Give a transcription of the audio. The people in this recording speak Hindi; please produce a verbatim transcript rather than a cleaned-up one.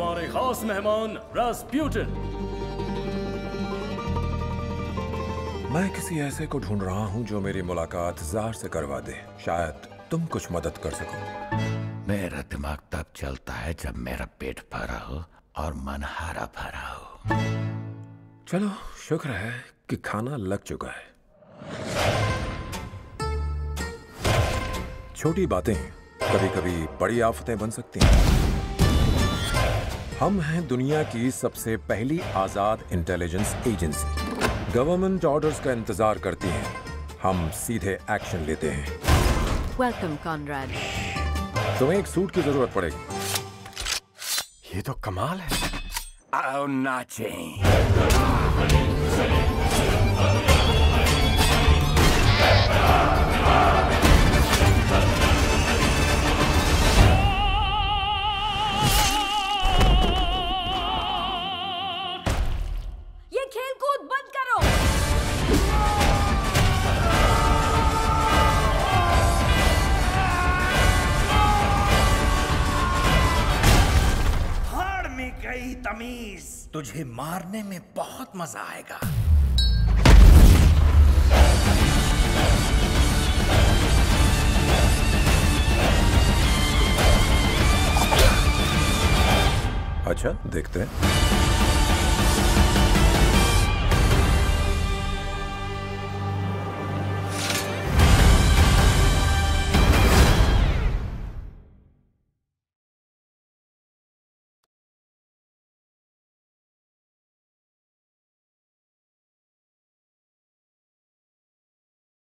हमारे खास मेहमान रास्पुटिन। मैं किसी ऐसे को ढूंढ रहा हूँ जो मेरी मुलाकात जार से करवा दे। शायद तुम कुछ मदद कर सको। मेरा दिमाग तब चलता है जब मेरा पेट भरा हो और मन हरा भरा हो। चलो, शुक्र है कि खाना लग चुका है। छोटी बातें कभी कभी बड़ी आफतें बन सकती हैं। हम हैं दुनिया की सबसे पहली आजाद इंटेलिजेंस एजेंसी। गवर्नमेंट ऑर्डर्स का इंतजार करती हैं, हम सीधे एक्शन लेते हैं। Welcome Conrad. तुम्हें एक सूट की जरूरत पड़ेगी। ये तो कमाल है। आओ नाचें। ये खेल कूद बंद करो। हाड़ में गई तमीज। तुझे मारने में बहुत मजा आएगा। अच्छा, देखते हैं।